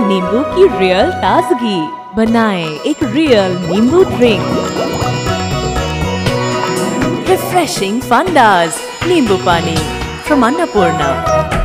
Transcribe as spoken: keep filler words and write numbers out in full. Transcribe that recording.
नींबू की रियल ताजगी। बनाएं एक रियल नींबू ड्रिंक। रिफ्रेशिंग फंडाज नींबू पानी फ्रॉम अन्नपूर्णा।